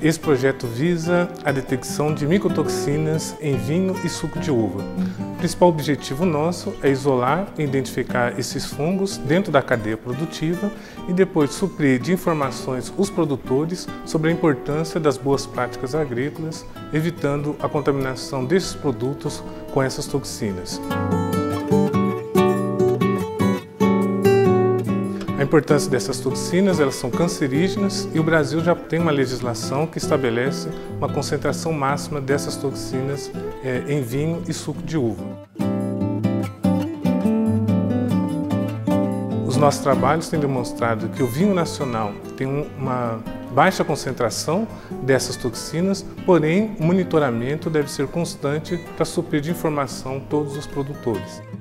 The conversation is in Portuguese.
Esse projeto visa a detecção de micotoxinas em vinho e suco de uva. O principal objetivo nosso é isolar e identificar esses fungos dentro da cadeia produtiva e depois suprir de informações os produtores sobre a importância das boas práticas agrícolas, evitando a contaminação desses produtos com essas toxinas. A importância dessas toxinas, elas são cancerígenas e o Brasil já tem uma legislação que estabelece uma concentração máxima dessas toxinas em vinho e suco de uva. Os nossos trabalhos têm demonstrado que o vinho nacional tem uma baixa concentração dessas toxinas, porém o monitoramento deve ser constante para suprir de informação todos os produtores.